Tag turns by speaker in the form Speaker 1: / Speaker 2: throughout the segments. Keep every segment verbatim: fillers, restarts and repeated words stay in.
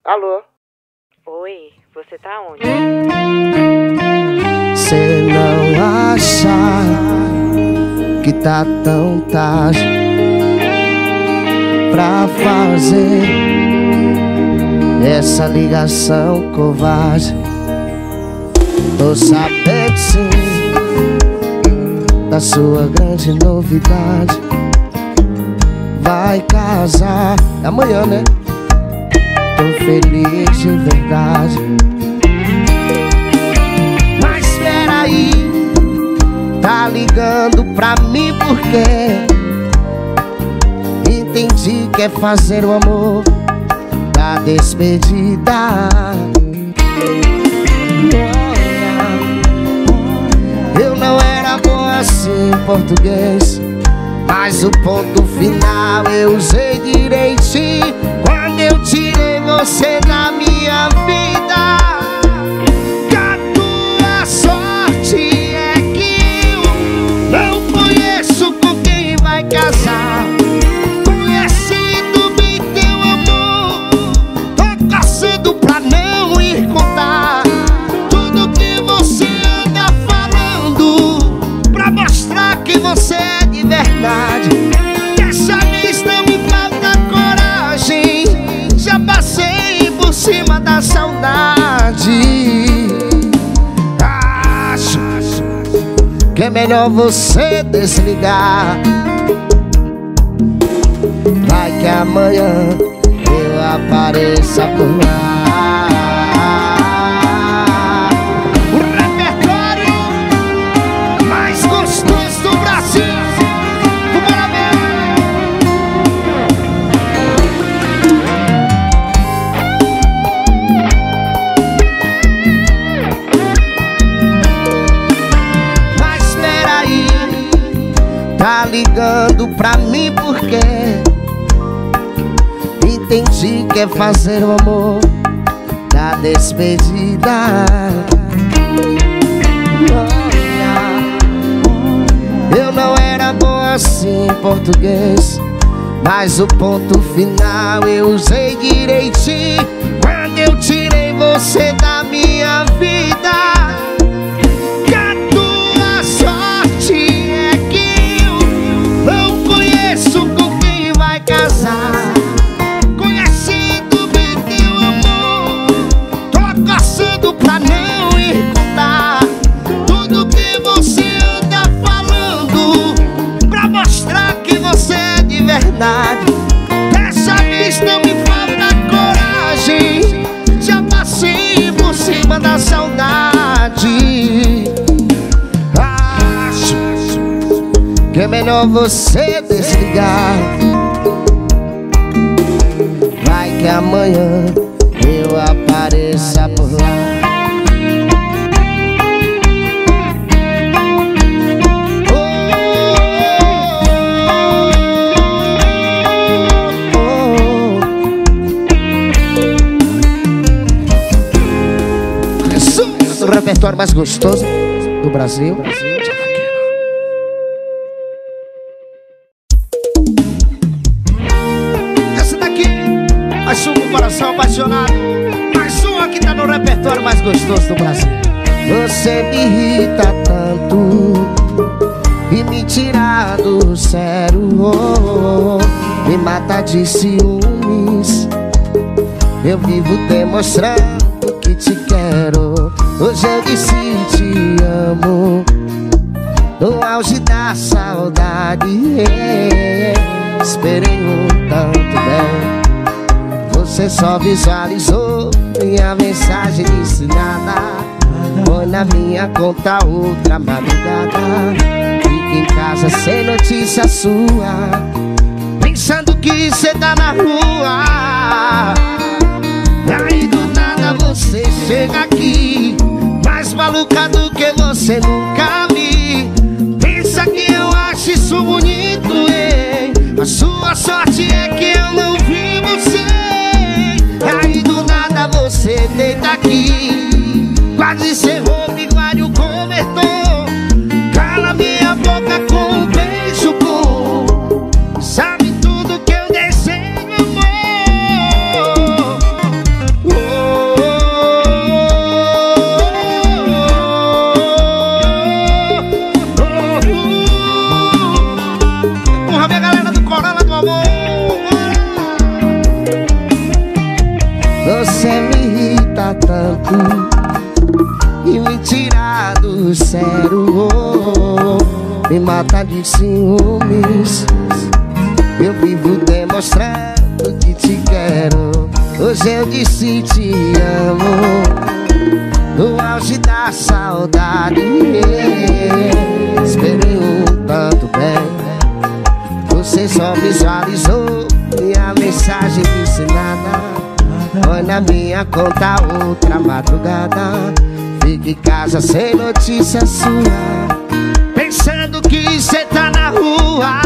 Speaker 1: Alô?
Speaker 2: Oi, você tá onde?
Speaker 3: Cê não acha que tá tão tarde pra fazer essa ligação covarde? Tô sabendo sim da sua grande novidade. Vai casar, é amanhã, né? Tô feliz de verdade. Mas espera aí, tá ligando pra mim porque entendi que é fazer o amor da despedida. Eu não era bom assim em português, mas o ponto final eu usei direitinho quando eu tirei você da minha vida. Que a tua sorte é que eu não conheço com quem vai casar. Conhecendo bem teu amor, tô caçando pra não ir contar tudo que você anda falando, pra mostrar que você é de verdade. Dessa vez não me falta coragem, já passei por cima da saudade. Acho que é melhor você desligar. Vai que amanhã eu apareça por lá. O repertório mais gostoso do Brasil. Tá ligando pra mim porque entendi que é fazer o amor da despedida. Eu não era bom assim em português, mas o ponto final eu usei direitinho quando eu tirei você da minha vida. Conhecendo bem teu amor, tô caçando pra não ir contar tudo que você anda falando, pra mostrar que você é de verdade. Dessa vez não me falta coragem, já passei por cima da saudade. Acho que é melhor você desligar. Vai que amanhã eu apareça por lá. Oh, oh, oh. O repertório mais gostoso do Brasil. Mais um com o coração apaixonado, mais um aqui tá no repertório mais gostoso do Brasil. Você me irrita tanto e me tira do sério, oh, oh, me mata de ciúmes. Eu vivo demonstrando que te quero. Hoje eu disse te amo no auge da saudade. Esperei um tanto bem, você só visualizou minha mensagem, disse nada. Põe na minha conta outra madrugada. Fica em casa sem notícia sua, pensando que cê tá na rua. Aí do nada você chega aqui, mais maluca do que você nunca vi. Pensa que eu acho isso bonito, hein? A sua sorte é que eu não vi você. Aí do nada você deita aqui, quase cerrou o bigode, o cobertor. Cala minha boca com um beijo bom, sabe tudo que eu desejo, amor. tanto e me tirar do sério, me mata de ciúmes. Eu vivo demonstrando que te quero. Hoje eu disse te amo, no auge da saudade. Esperei um tanto bem, você só visualizou minha mensagem, disse nada. Foi na minha conta outra madrugada. Fique em casa sem notícia sua, pensando que cê tá na rua.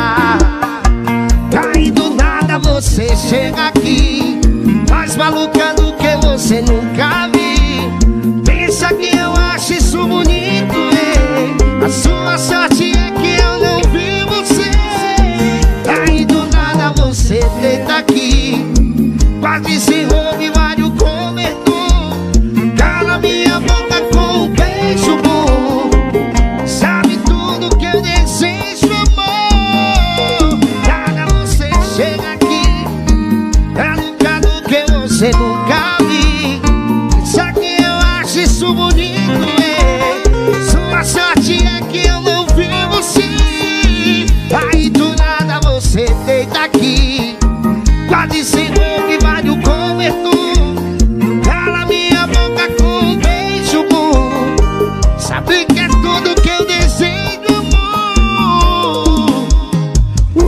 Speaker 3: Aí do nada você chega aqui, mais maluca do que você nunca vi. Pensa que eu acho isso bonito, hein? A sua sorte é que eu não vi você. Aí do nada você deita aqui, quase se envolve, vários cobertor. Cala minha boca com um beijo bom. Sabe tudo que eu desejo, amor. Nada você chega aqui, maluca do que você nunca vi. Só que eu acho isso bonito, é. Sua sorte é que eu não vi você. Aí do nada você deita aqui, quase se envolve, vai no cobertor. Cala minha boca com um beijo bom. Sabe que é tudo que eu desejo, amor. Oh,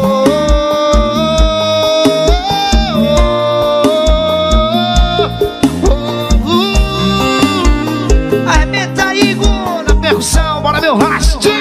Speaker 3: oh, oh, oh. Arrebenta aí, Igor, na percussão, bora meu rastinha.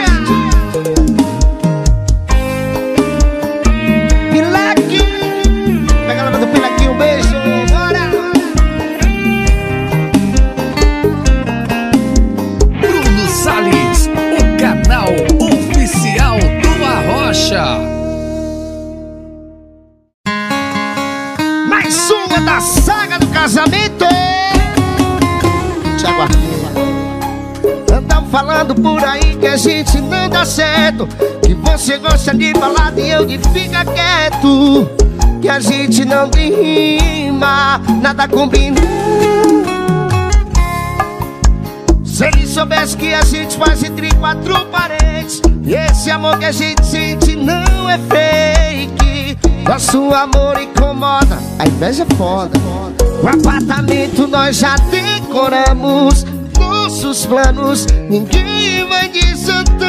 Speaker 3: Mais uma da saga do casamento. Thiago Arquila. Andam falando por aí que a gente não dá certo, que você gosta de balada e eu de fica quieto, que a gente não rima, nada combina. Se ele soubesse que a gente faz entre quatro paredes, e esse amor que a gente sente não é fake. Nosso amor incomoda, a inveja é foda. O apartamento nós já decoramos, nossos planos ninguém vai desandar.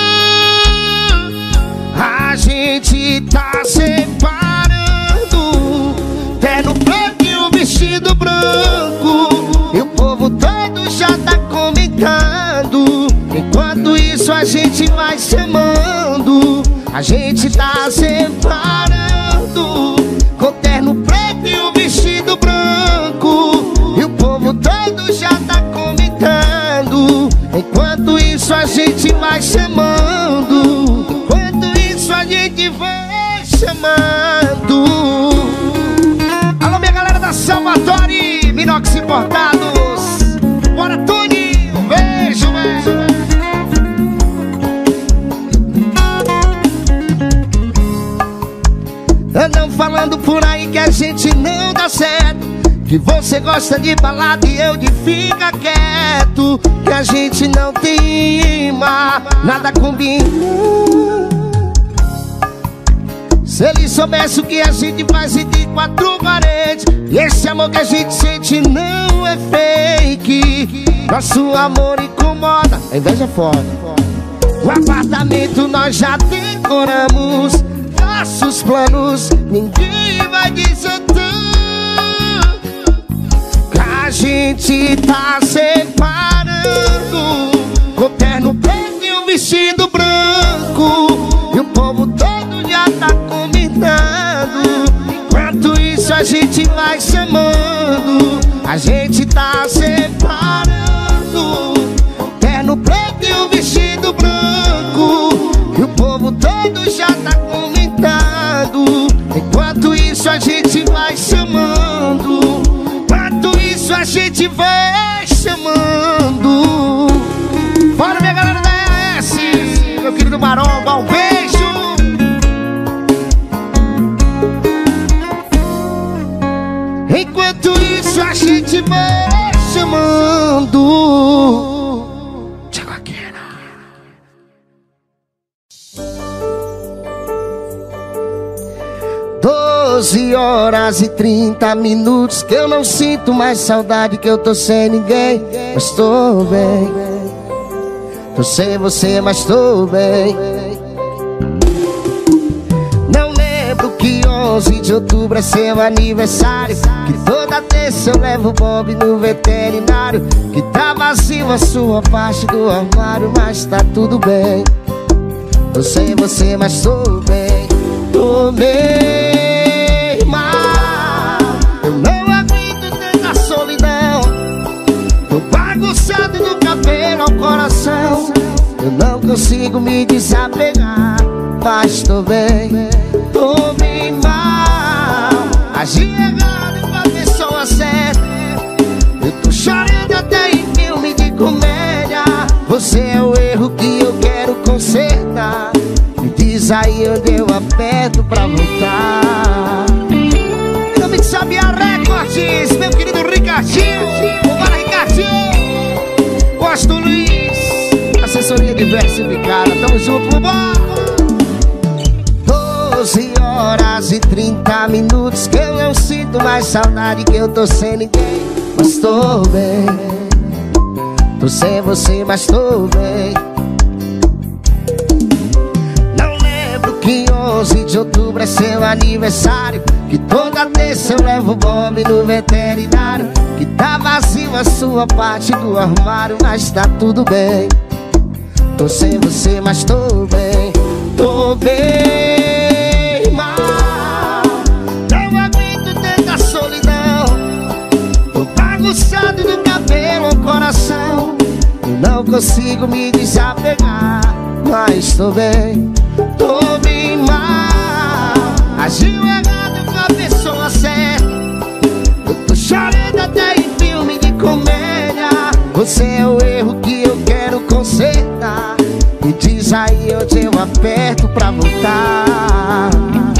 Speaker 3: A gente tá separando, terno preto e o vestido branco, e o povo todo já tá comentando. Enquanto isso a gente vai se amando. A gente tá separando, com terno preto e o vestido branco, e o povo todo já tá comentando. Enquanto isso a gente vai chamando. Enquanto isso a gente vai chamando. Alô minha galera da Salvatore, Minox Importados. Bora Tony, um beijo, beijo. Andam falando por aí que a gente não dá certo, que você gosta de balada e eu de fica quieto, que a gente não tem rima, nada combina. Se ele soubesse o que a gente faz entre quatro paredes, e esse amor que a gente sente não é fake. Nosso amor incomoda, a inveja é foda. O apartamento nós já decoramos, nossos planos ninguém vai desandar. A gente tá separando, com terno preto e um vestido branco, e o povo todo já tá combinando. Enquanto isso a gente vai chamando. A gente tá separando, terno preto e um vestido branco, e o povo todo já tá comentando. Enquanto isso a gente vai chamando. Enquanto isso a gente vai chamando. Bora minha galera da E A S, meu querido Maromba, um beijo. Enquanto isso a a gente vai chamando Tiaguaquena. Doze horas e trinta minutos que eu não sinto mais saudade, que eu tô sem ninguém, mas tô bem. Tô sem você, mas tô bem. Não lembro que onze de outubro é seu aniversário, que toda terça eu levo o Bob no veterinário, que tá vazio a sua parte do armário, mas tá tudo bem. Tô sem você, mas tô bem. Tô bem, mas eu não aguento tanta solidão. Tô bagunçado do cabelo ao coração. Eu não consigo me desapegar, mas tô bem. Tô bem mal, agi errado com a pessoa certa. Eu tô chorando até em filme de comédia. Você é o erro que eu quero consertar. Me diz aí onde eu aperto pra voltar. Eu me sabia recortes, meu querido Ricardinho. Bora, Ricardinho. Gosto Luiz, assessoria diversificada. Tamo junto, vambora. Doze horas e trinta minutos que eu não sinto mais saudade, que eu tô sem ninguém, mas tô bem. Tô sem você, mas tô bem. Não lembro que onze de outubro é seu aniversário, que toda terça eu levo o Bob no veterinário, que tá vazio a sua parte do armário, mas tá tudo bem. Tô sem você, mas tô bem. Tô bem mal, não aguento tanta solidão. Tô bagunçado do cabelo ao coração. Eu não consigo me desapegar, mas tô bem. Tô bem mal, agiu errado com a pessoa certa. Eu tô chorando até em filme de comédia. Você é o erro que eu quero consertar. Me diz aí onde eu aperto pra voltar.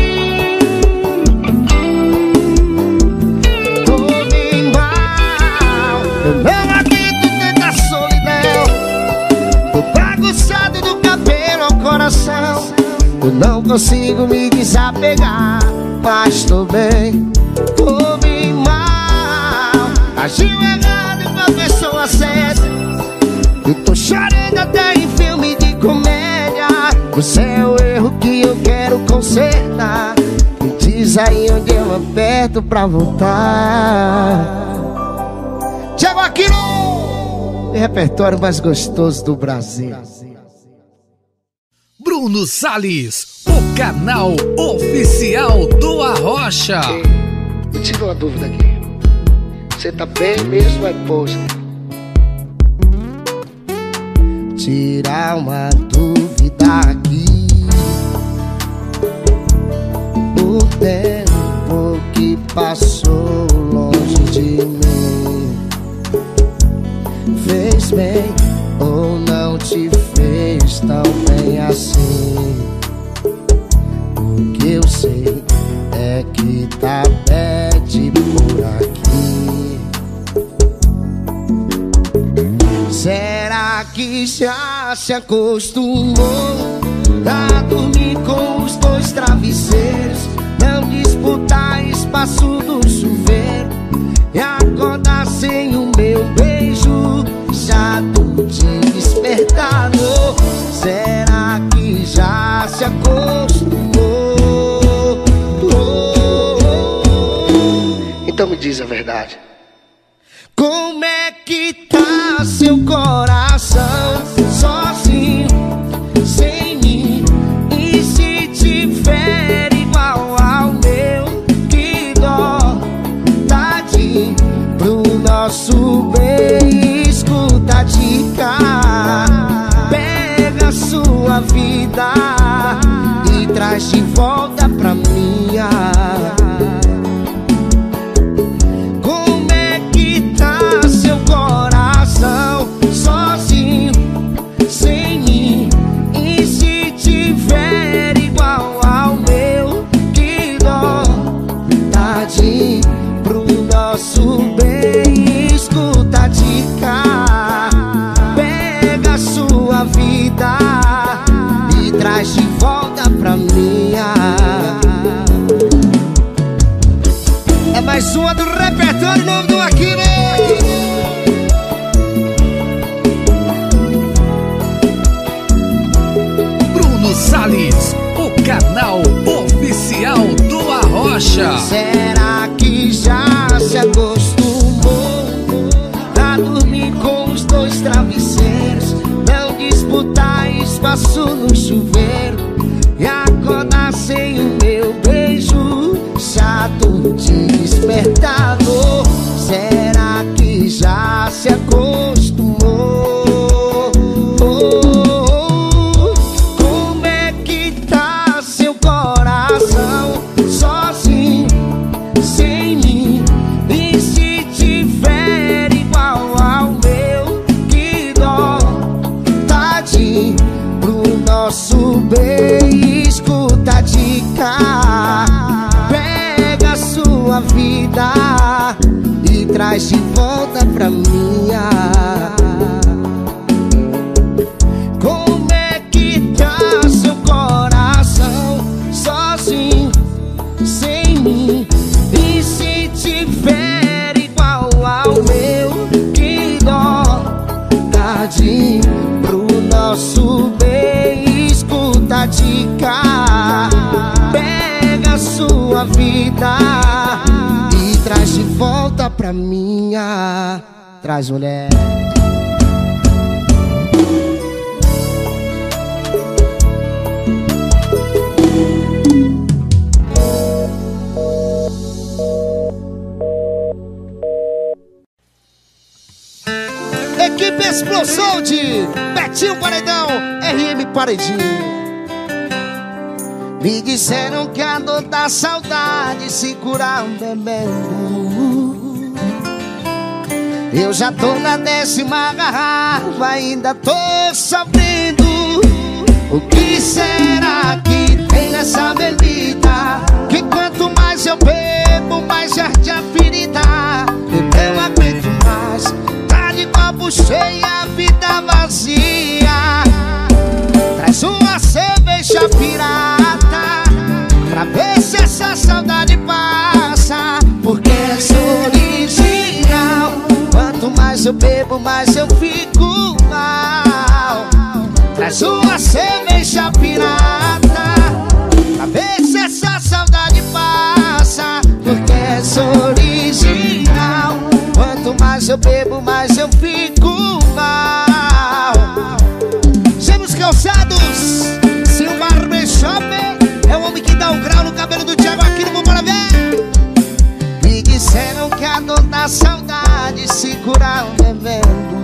Speaker 3: Tô bem mal, eu não aguento tanta solidão. Tô bagunçado do cabelo ao coração. Eu não consigo me desapegar, mas tô bem. Tô bem mal, agiu errado com a pessoa certa. Eu tô chorando até em filme de comédia. Você é o erro que eu quero consertar. Me diz aí onde eu aperto pra voltar. Tiaguaquena, o repertório mais gostoso do Brasil.
Speaker 1: Bruno Salles, o canal oficial do Arrocha.
Speaker 3: Ei, eu tive uma dúvida aqui. Você tá bem mesmo, é poxa? Tirar uma dúvida aqui. O tempo que passou longe de mim fez bem ou não te fez tão bem assim? O que eu sei é que tá bad por aqui. Será que já se acostumou a dormir com os dois travesseiros, não disputar espaço do chuveiro e acordar sem o meu beijo, chato de despertador? Será que já se acostumou? Então me diz a verdade. Como é que tá seu coração sozinho, sem mim? E se tiver igual ao meu, que dó, tadinho, pro nosso bem. Escuta a dica, pega a sua vida e traz de volta pra minha. Seu coração sozinho, sem mim. E se tiver igual ao meu, que dó, tadinho, pro nosso bem. Mais uma do repertório novo do Aquino.
Speaker 1: Bruno Salles, o canal oficial do Arrocha.
Speaker 3: Será que já se acostumou a dormir com os dois travesseiros, não disputar espaço no chuveiro e acordar sem o meu beijo chato despertador? Será que já se acostumou? Como é que tá seu coração sozinho, sem mim? E se tiver igual ao meu, que dó, tadinho, pro nosso bem. Escuta a dica, pega a sua vida e traz de volta pra minha. Como é que tá seu coração sozinho, sem mim? E se tiver igual ao meu, que dó, tadinho, pro nosso bem. Escuta a dica, pega a sua vida e traz de volta pra minha. Traz, mulher. Equipe Explosão de Betinho Paredão, R M Paredinho. Me disseram que a dor da saudade se cura bebendo. Eu já tô na décima garrafa, ainda tô sofrendo. O que será que tem nessa bebida? Que quanto mais eu bebo, mais arde a ferida. Eu não aguento mais, tá de copo cheio, a vida vazia. Traz uma cerveja pirata pra ver se essa saudade passa, porque sou original. Quanto mais eu bebo, mais eu fico mal. Traz uma cerveja pirata pra ver se essa saudade passa, porque sou original. Quanto mais eu bebo, mais eu fico mal. Gêmeos Calçados, seu barbershop é o homem que dá o grau no cabelo do Thiago Aquino, vamos para ver. Me disseram que a dor da saudade se cura bebendo.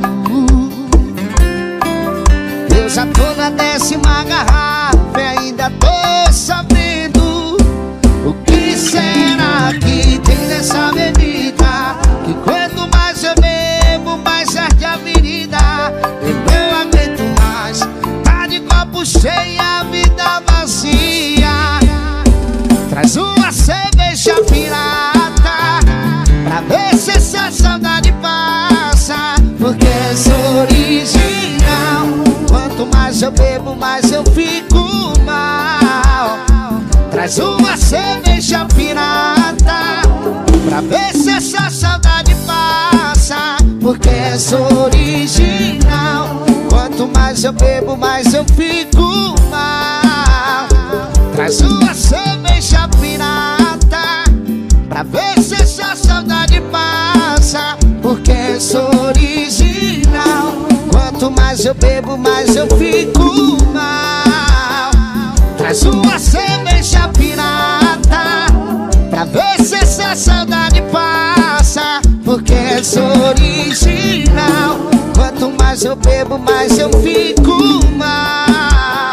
Speaker 3: Eu já tô na décima garrafa e ainda tô sabendo. O que será que tem nessa bebida? Que quanto mais eu bebo, mais arde a ferida. Eu não aguento mais, tá de copo cheio, a vida vazia. Traz uma cerveja pirata pra ver se essa saudade passa, porque sou original. Quanto mais eu bebo, mais eu fico mal. Traz uma cerveja pirata pra ver se essa saudade passa, porque sou original. Quanto mais eu bebo, mais eu fico mal. Traz uma cerveja pirata pra ver se essa saudade passa, porque sou original. Quanto mais eu bebo, mais eu fico mal. Traz uma cerveja pirata pra ver se essa saudade passa, porque sou original. Quanto mais eu bebo, mais eu fico mal.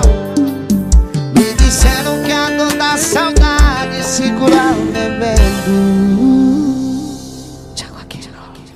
Speaker 3: Me disseram que a dor da saudade se cura bebendo. Thiago Aquino.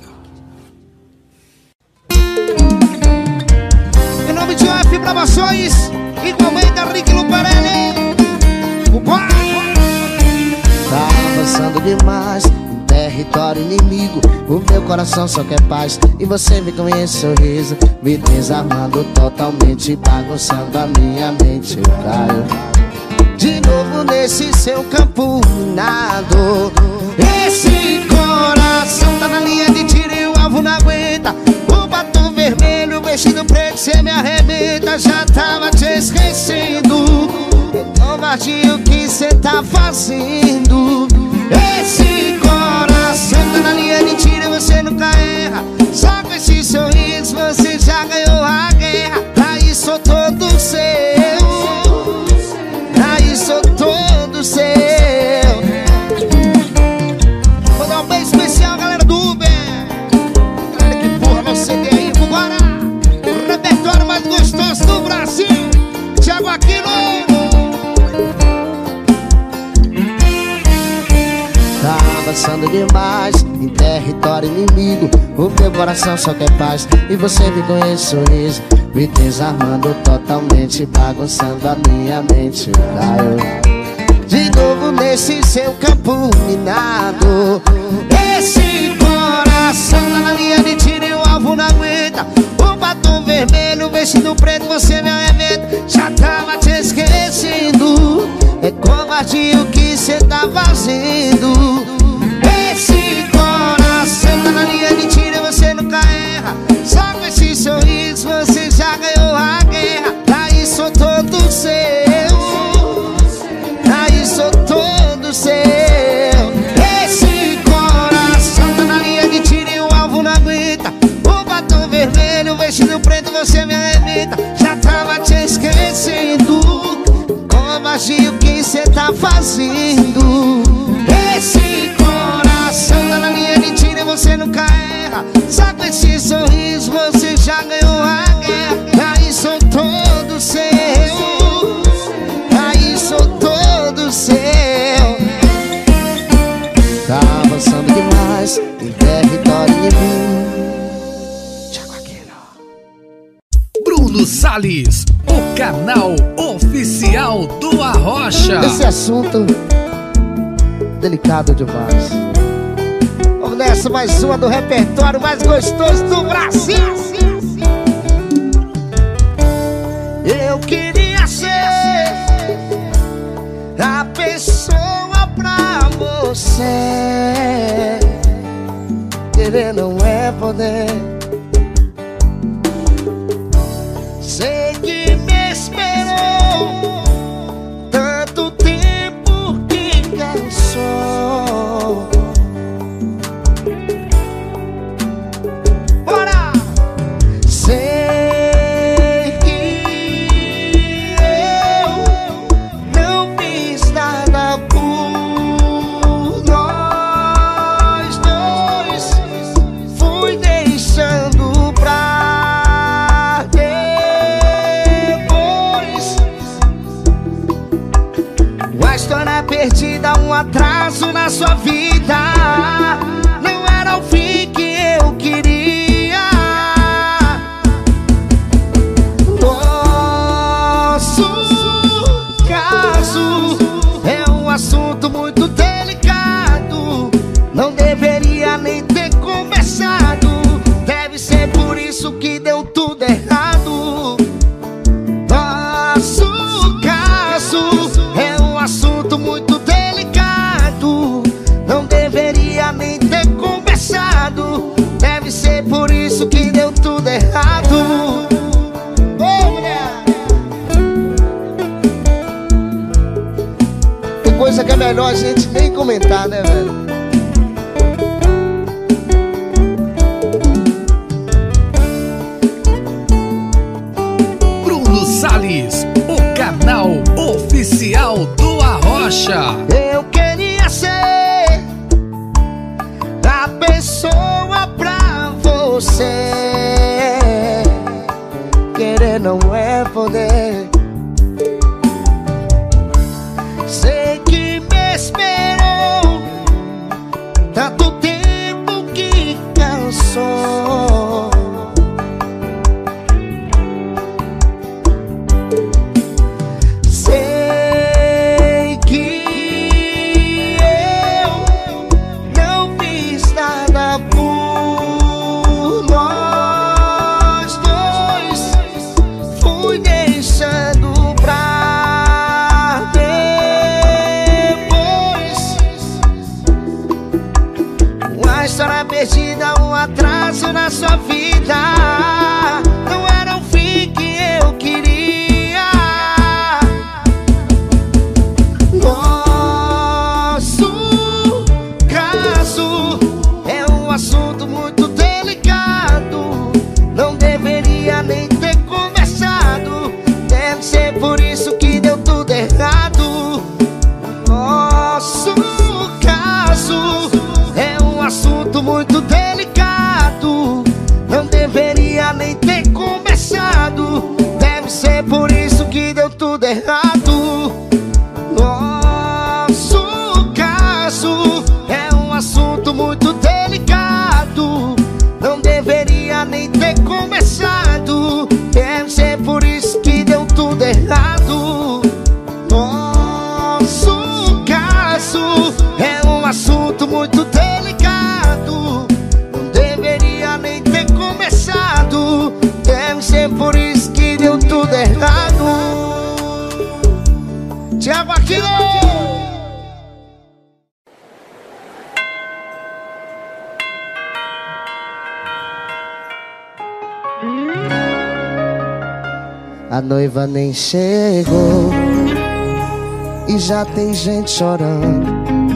Speaker 3: Em nome de O F Promoções, igualmente a Rick Luparelli, o pai. Tá avançando demais em território inimigo. O meu coração só quer paz e você vem com esse sorriso, me desarmando totalmente, bagunçando a minha mente. Eu caio de novo nesse seu campo minado. Esse coração tá na linha de tiro e o alvo não aguenta. O batom vermelho, o vestido preto, cê me arrebenta. Já tava te esquecendo. É covardia o que cê tá fazendo. Esse coração tá na linha de tiro e você nunca erra. Só com esse sorriso você já ganhou a guerra. Aí sou todo seu, aí sou todo seu. Vou dar um beijo especial, galera do Uber. Galera que porra no C D aí, vambora. O repertório mais gostoso do Brasil, Thiago Aquino. Tá avançando demais em território inimigo. O meu coração só quer paz e você vem com esse sorriso me desarmando totalmente, bagunçando a minha mente. Caiu de novo nesse seu campo minado. Esse coração tá na linha de tiro e o alvo não aguenta. O batom vermelho, o vestido preto, você me arrebenta. Já tava te esquecendo. É covardia o que cê tá fazendo. Esse coração tá na linha de tiro e você nunca erra. Só com esse sorriso você já ganhou a guerra. Aí sou todo seu, aí sou todo seu. Esse coração tá na linha de tiro e o alvo não aguenta. O batom vermelho, o vestido preto, você me arrebenta. Já tava te esquecendo. Covardia o que cê tá fazendo. Esse coração tá na linha de tiro e você nunca erra. Só com esse sorriso você já ganhou a guerra. Aí sou todo seu, aí sou todo seu. Tá avançando demais em território inimigo. Thiago Aquino.
Speaker 1: Bruno Salles, o canal oficial do Arrocha.
Speaker 3: Esse assunto delicado demais. Vamos nessa, mais uma do repertório mais gostoso do Brasil. Eu queria ser a pessoa pra você. Querer não é poder. Sei que me esperou tanto tempo que cansou. Bora! Sei que eu não fiz nada por nós dois. Fui deixando pra depois. A história perdida, um atraso na sua vida. Não era o fim que eu queria. Nosso caso é um assunto muito delicado. Não deveria nem ter conversado. Deve ser por isso que deu tudo errado. Nosso caso é um assunto muito delicado. Não deveria nem ter conversado. Deve ser por isso que deu tudo errado. Ô, mulher! Tem coisa que é melhor a gente nem comentar, né, velho?
Speaker 1: Bruno Salles, o canal oficial do Arrocha.
Speaker 3: Eu queria ser a pessoa pra você. Querer não é poder. Sei que me esperou tanto tempo que cansou. Sei que eu não fiz nada por nós dois. Fui deixando história perdida, um atraso na sua vida. Não era o fim que eu queria. Nosso caso é um assunto muito delicado. Não deveria nem ter conversado. Deve ser por isso que deu tudo errado. Nosso caso é um assunto muito delicado. Não deveria nem ter conversado. Deve ser por isso que deu tudo errado. Nosso caso é um assunto muito delicado. Não deveria nem ter conversado. Deve ser por isso que deu tudo errado. Nosso caso é um assunto muito delicado. Não deveria nem ter começado. Deve ser por isso que deu tudo errado. Tiago Aquino. A noiva nem chegou e já tem gente chorando.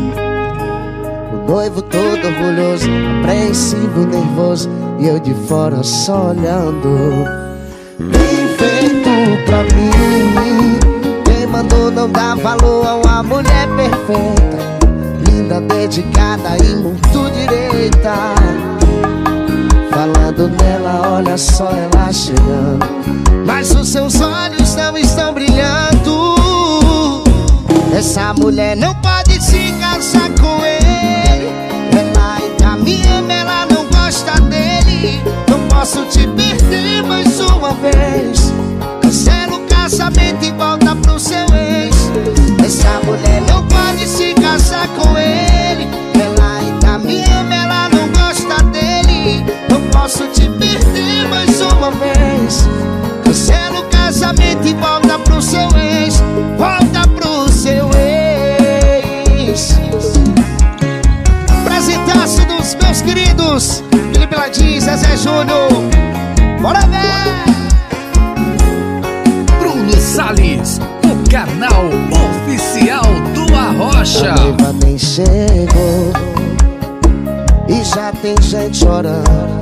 Speaker 3: O noivo todo orgulhoso, apreensivo, nervoso, e eu de fora só olhando. Bem feito pra mim. Quem mandou não dar valor a uma mulher perfeita, linda, dedicada e muito direita. Falando nela, olha só ela chegando, mas os seus olhos não estão brilhando. Essa mulher não pode se casar com ele. Ela ainda me ama, ela não gosta dele. Não posso te perder mais uma vez. Cancela o casamento e volta pro seu ex. Essa mulher não pode se casar com ele. Ela ainda me ama, ela não gosta dele. Não posso te perder mais uma vez. Cancela o casamento e volta pro seu ex. Volta pro seu ex. Presentaço dos meus queridos Felipe Ladins, Zezé Júnior. Bora ver!
Speaker 1: Bruno Salles, o canal oficial do Arrocha.
Speaker 3: A noiva nem chegou e já tem gente chorando.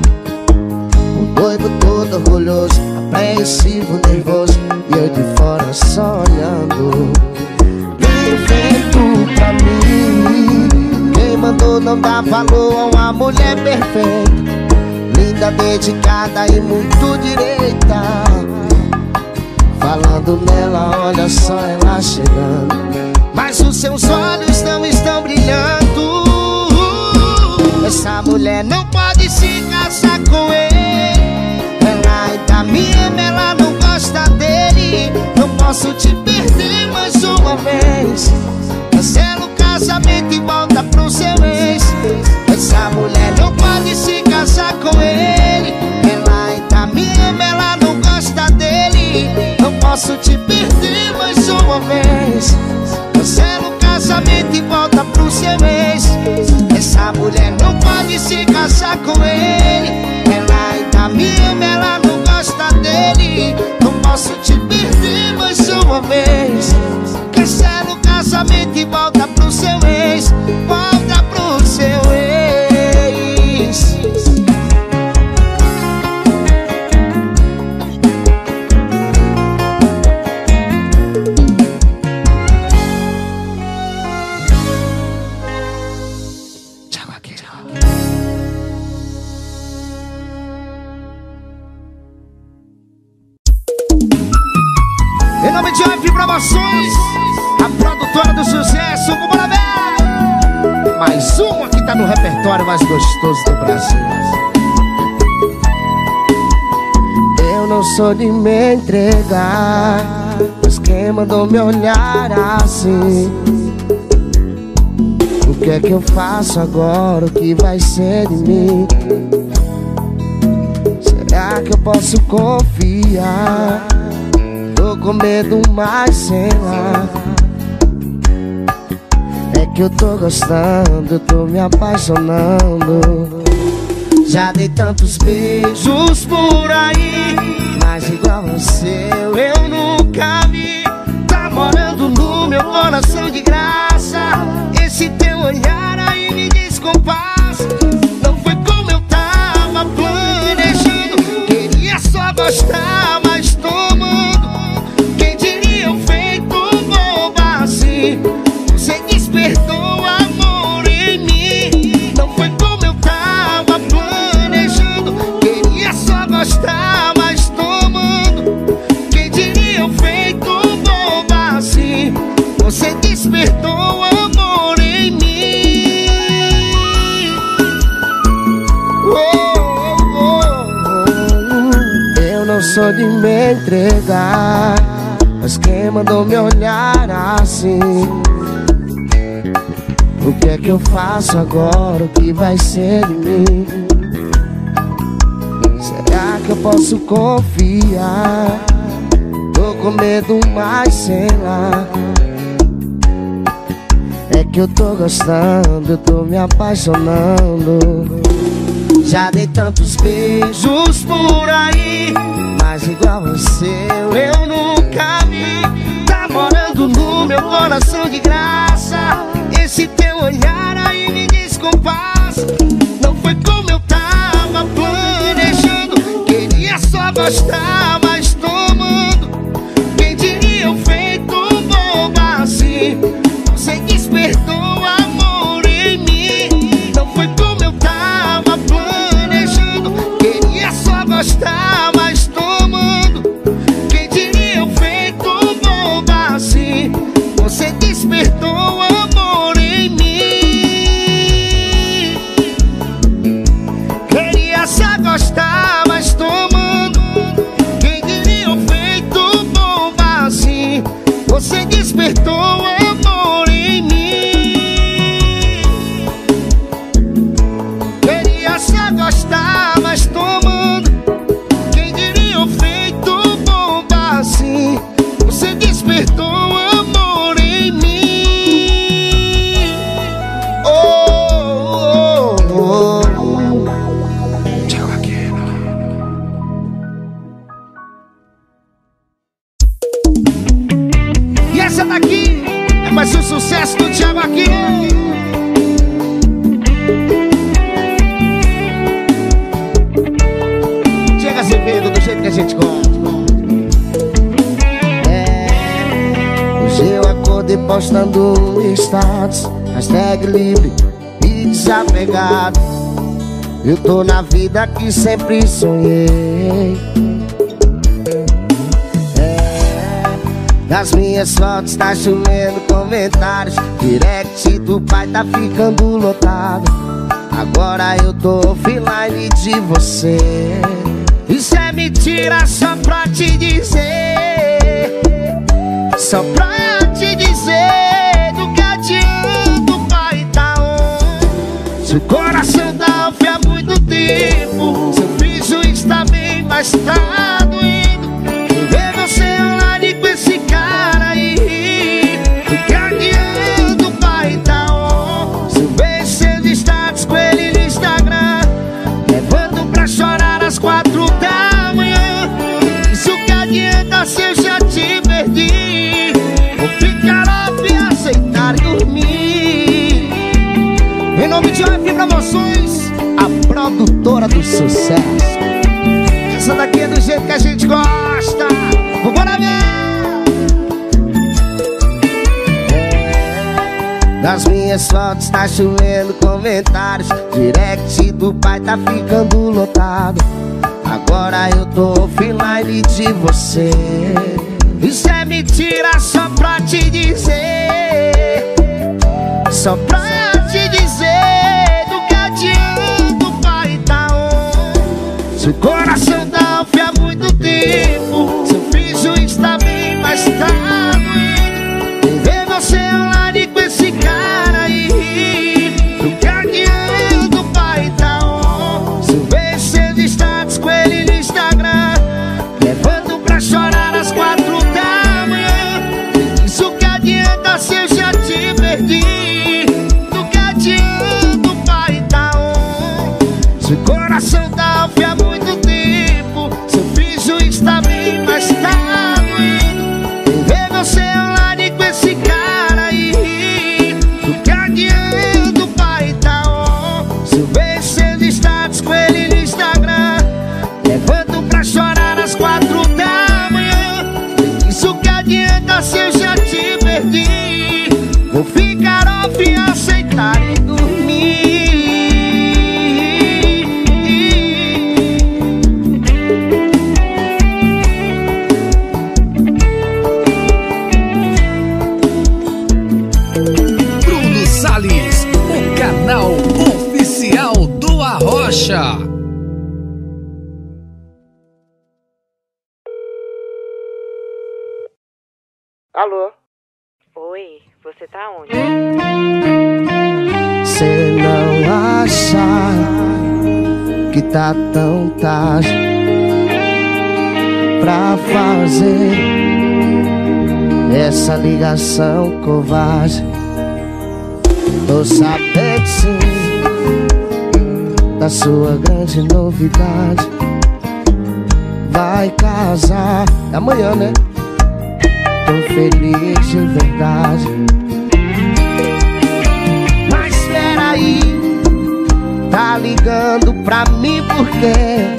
Speaker 3: O noivo todo orgulhoso, apreensivo, nervoso, e eu de fora só olhando. Bem feito pra mim. Quem mandou não dar valor a uma mulher perfeita, linda, dedicada e muito direita. Falando nela, olha só ela chegando, mas os seus olhos não estão brilhando. Essa mulher não pode se casar com ele. Ela ainda me ama, ela não gosta dele. Não posso te perder mais uma vez. Cancela o casamento e volta pro seu ex. Essa mulher não pode se casar com ele. Ela ainda me ama, ela não gosta dele. Não posso te perder mais uma vez. Cancela o casamento e volta pro seu ex. Essa mulher não pode se casar com ele. Ela ainda me ama, ela não gosta dele. Não posso te perder mais uma vez. Cancela o casamento e volta pro seu ex. Volta pro seu ex. Em nome de Off Promoções, a produtora do sucesso, bora ver! Mais uma que tá no repertório mais gostoso do Brasil. Eu não sou de me entregar, mas quem mandou me olhar assim? O que é que eu faço agora? O que vai ser de mim? Será que eu posso confiar? Tô com medo, mas sei lá. É que eu tô gostando, eu tô me apaixonando. Já dei tantos beijos por aí, mas igual ao seu eu nunca vi. Tá morando no meu coração de graça. Esse teu olhar aí me descompassa. Não foi como eu tava planejando. Queria só gostar, mas tomando. Quem diria eu feito boba assim. Você despertou amor em mim. Não foi como eu tava planejando. Queria só gostar, mas tomando. Quem diria eu feito boba assim. Você despertou amor em mim. Oh, oh, oh. Eu não sou de me entregar, mas quem mandou me olhar assim? O que é que eu faço agora? O que vai ser de mim? Será que eu posso confiar? Tô com medo, mas sei lá. É que eu tô gostando, eu tô me apaixonando. Já dei tantos beijos por aí, mas igual ao seu eu nunca vi. Tá morando no meu coração de graça. Esse teu olhar aí me descompassa. Não foi como eu tava planejando. Queria só gostar, mas tomando. Quem diria eu feito boba assim. Você despertou amor em mim. Não foi como eu tava planejando. Queria só gostar, mas tomando. Quem diria eu feito boba assim. Você despertou amor em mim. Queria só gostar, mas tomando. Quem diria eu feito boba assim. Você despertou amor em mim. Queria só gostar, mas tomando. Quem diria eu feito boba assim. Você despertou amor em mim. Oh, oh, oh. Thiago Aquino. E essa daqui é mais um sucesso do Thiago Aquino. Chega Azevedo do jeito que a gente gosta. Hoje eu acordei postando um status, hashtag livre e desapegado. Eu tô na vida que sempre sonhei. É, nas minhas fotos tá chovendo comentários. Direct do pai tá ficando lotado. Agora eu tô offline de você. Isso é mentira só pra te dizer. Só pra te dizer do que adianta o pai tá on. Seu coração tá off há muito tempo. Seu piso está bem, mas tá doendo. Ver você online com esse cara aí. Do que adianta o pai tá on. Se eu vejo seus status com ele no Instagram, levando pra chorar às quatro da manhã. Isso que adianta se eu já te perdi. Vou ficar off e aceitar dormir. Em nome de O F Promoções, a produtora do sucesso. Essa daqui é do jeito que a gente gosta. Vambora ver. É, nas minhas fotos tá chovendo comentários. Direct do pai tá ficando lotado. Agora eu tô offline de você. Isso é mentira só pra te dizer. Só pra te dizer do que adianta o pai tá on. Seu coração tá off há muito tempo. Seu piso está bem, mas tá doendo. Ver você online com esse cara aí. Do que adianta o pai tá on. Se eu vejo seus status com ele no Instagram, levando pra chorar às quatro da manhã. Isso que adianta se eu já te perdi.
Speaker 2: você tá onde?
Speaker 3: Cê não acha que tá tão tarde pra fazer essa ligação covarde? Tô sabendo sim da sua grande novidade. Vai casar amanhã, né? Tô feliz de verdade. Mas peraí, tá ligando pra mim porque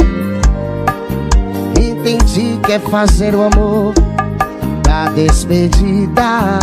Speaker 3: entendi que é fazer o amor da despedida.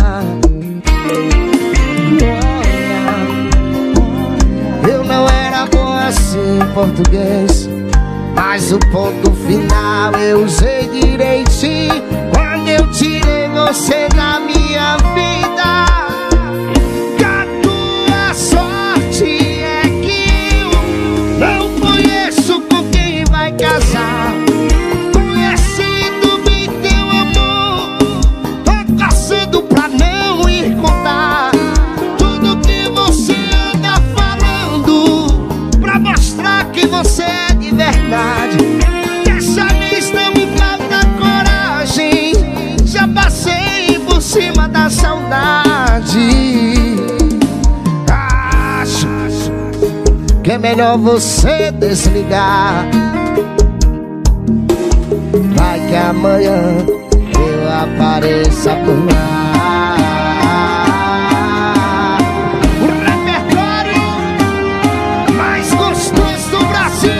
Speaker 3: Eu não era bom assim em português, mas o ponto final eu usei direitinho quando eu tirei você da minha vida. Que a tua sorte é que eu não conheço com quem vai casar. Conhecido bem teu amor, tô caçando pra não ir contar tudo que você anda falando, pra mostrar que você é de verdade. Dessa vez não me falta coragem, já passei por cima da saudade. Acho que é melhor você desligar. Vai que amanhã eu apareça por lá. O repertório mais gostoso do Brasil.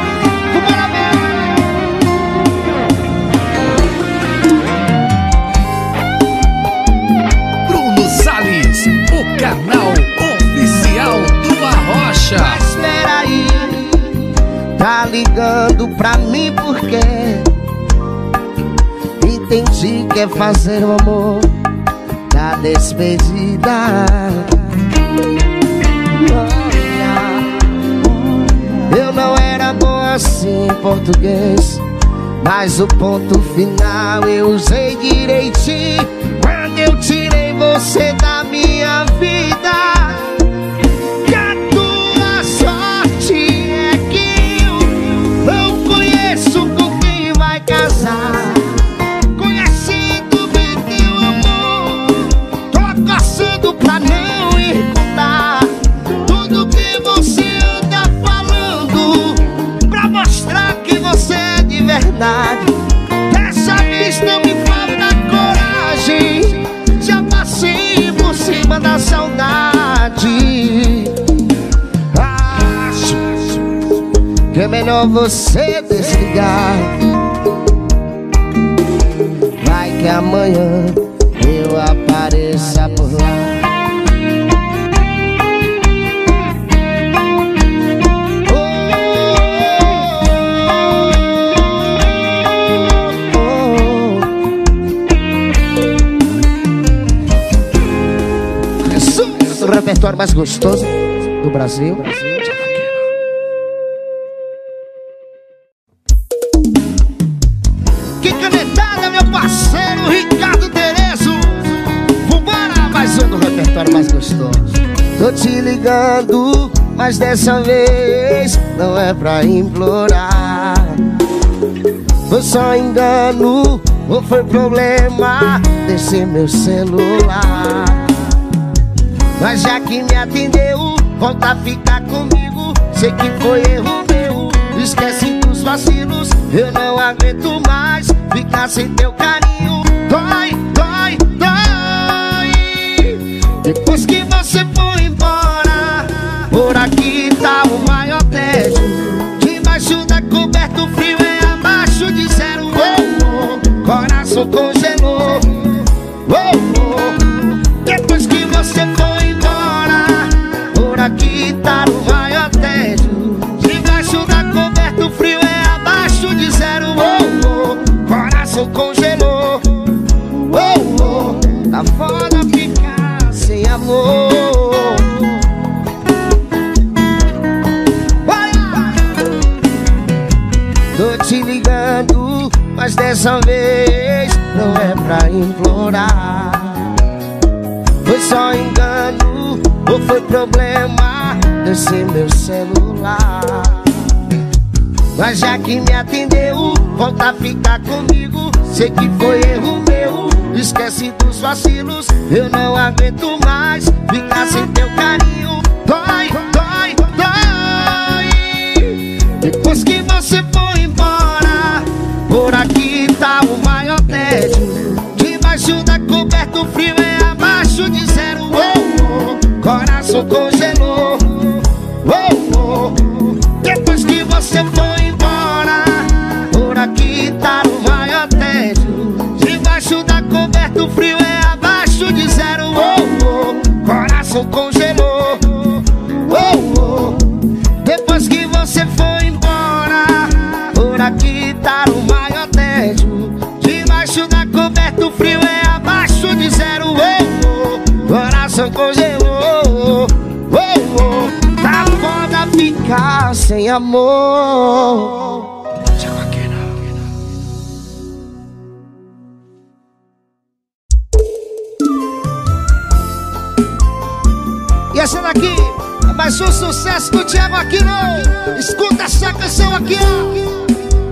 Speaker 1: Bruno Salles, o canal oficial do Arrocha.
Speaker 3: Mas peraí, tá ligando pra mim porque entendi que é fazer o amor da despedida. Eu não era bom assim em português, mas o ponto final eu usei direitinho quando eu tirei você da minha vida. Que a tua sorte é que eu não conheço com quem vai casar. Conhecido bem teu amor, tô caçando pra não ir contar tudo que você anda falando, pra mostrar que você é de verdade. Dessa vez não me falta coragem, já passei por cima da saudade. Acho que é melhor você desligar. Vai que amanhã eu apareça por lá. O repertório mais gostoso do Brasil. Que canetada, meu parceiro Ricardo Terezo. Vambora, mais um do repertório mais gostoso. Tô te ligando, mas dessa vez não é pra implorar. Foi só engano ou foi problema desse meu celular? Mas já que me atendeu, volta a ficar comigo. Sei que foi erro meu, esquece dos vacilos. Eu não aguento mais ficar sem teu carinho. Dói, dói, dói. Depois que você foi embora, por aqui tá o maior tédio. Debaixo da coberta o frio é abaixo de zero. Oh, oh, coração congelou. Oh, oh. Depois que você foi embora, por aqui tá o maior tédio. Debaixo da coberta o frio é abaixo de zero. Oh, oh, coração congelou. Oh, oh, tá foda ficar sem amor. Olha, tô te ligando, mas dessa vez não é pra implorar. Foi só engano ou foi problema desse meu celular? Mas já que me atendeu, volta a ficar comigo. Sei que foi erro meu, esquece dos vacilos. Eu não aguento mais ficar sem teu carinho. Dói, dói, dói. Depois que você foi embora, por aqui tá o maior tédio. Debaixo da coberta o frio é abaixo de zero. Oh, oh. Coração congelou. Oh, oh. Depois que você foi embora, por aqui tá o maior tédio. Debaixo da coberta o frio é abaixo de zero. Oh, oh. Coração congelou. Oh, oh. Depois que você foi embora, por aqui tá o maior tédio. Debaixo da coberta o frio é abaixo de zero. Oh, oh. Coração congelou. Oh, oh. Tá foda ficar sem amor. E essa daqui é mais um sucesso do Thiago Aquino. Escuta essa canção aqui, ó.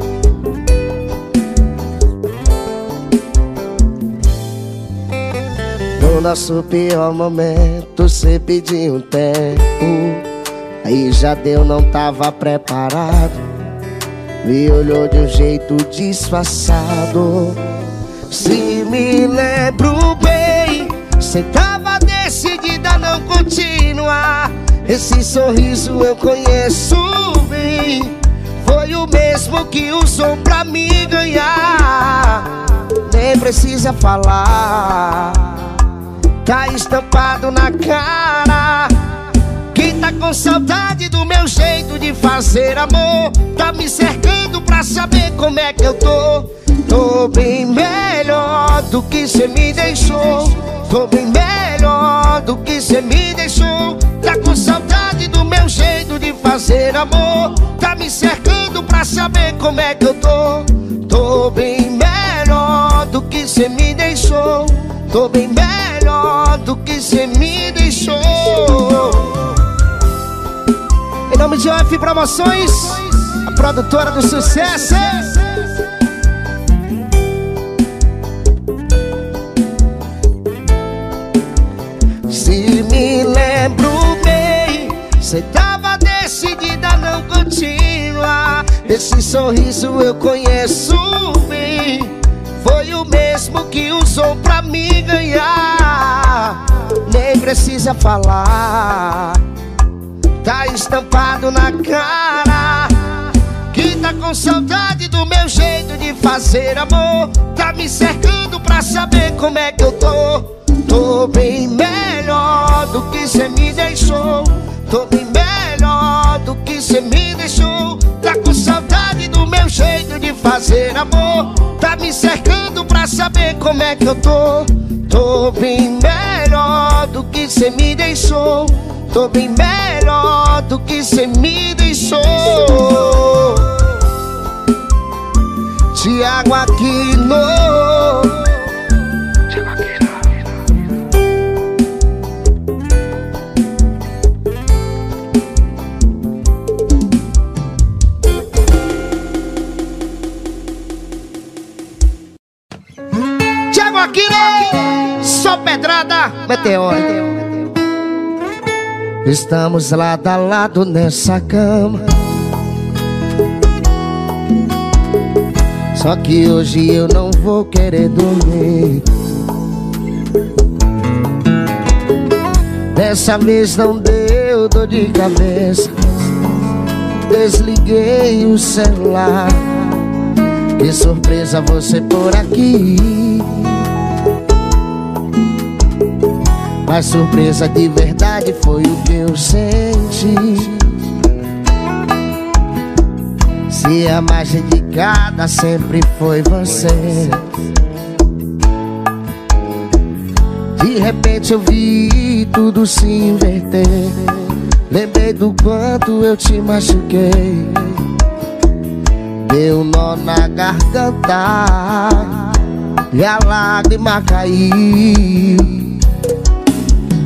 Speaker 3: No nosso pior momento, cê pediu um tempo. Aí já deu, não tava preparado. Me olhou de um jeito disfarçado. Se me lembro bem, cê tava decidida a não continuar. Esse sorriso eu conheço bem. Foi o mesmo que usou pra me ganhar. Nem precisa falar, tá estampado na cara. Quem tá com saudade do meu jeito de fazer amor tá me cercando pra saber como é que eu tô. Tô bem melhor do que cê me deixou. Tô bem melhor do que cê me deixou. Tá com saudade do meu jeito de fazer amor tá me cercando pra saber como é que eu tô. Tô bem melhor do que cê me deixou. Tô bem melhor do que cê me deixou. Em nome de O F Promoções, a produtora do sucesso. Se me lembro bem, cê tava decidida a não continuar. Esse sorriso eu conheço bem. Foi o mesmo que usou pra me ganhar. Nem precisa falar, tá estampado na cara. Quem tá com saudade do meu jeito de fazer amor tá me cercando pra saber como é que eu tô. Tô bem melhor do que cê me deixou. Tô bem melhor do que cê me deixou. Tá com saudade do meu jeito de fazer amor tá me cercando pra saber como é que eu tô. Tô bem melhor do que cê me deixou. Tô bem melhor do que cê me deixou. Thiago Aquino. Thiago Aquino. Só pedrada, meteoro. Estamos lado a lado nessa cama. Só que hoje eu não vou querer dormir. Dessa vez não deu dor de cabeça. Desliguei o celular. Que surpresa você por aqui. Mas surpresa de verdade foi o que eu senti. Se a mais dedicada sempre foi você. De repente eu vi tudo se inverter. Lembrei do quanto eu te machuquei. Deu nó na garganta e a lágrima caiu.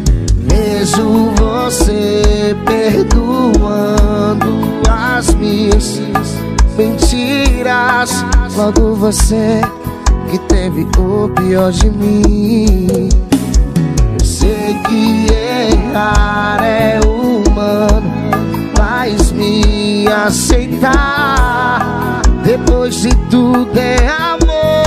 Speaker 3: Vejo você perdoando as minhas mentiras. Logo você que teve o pior de mim. Eu sei que errar é humano, mas me aceitar depois de tudo é amor.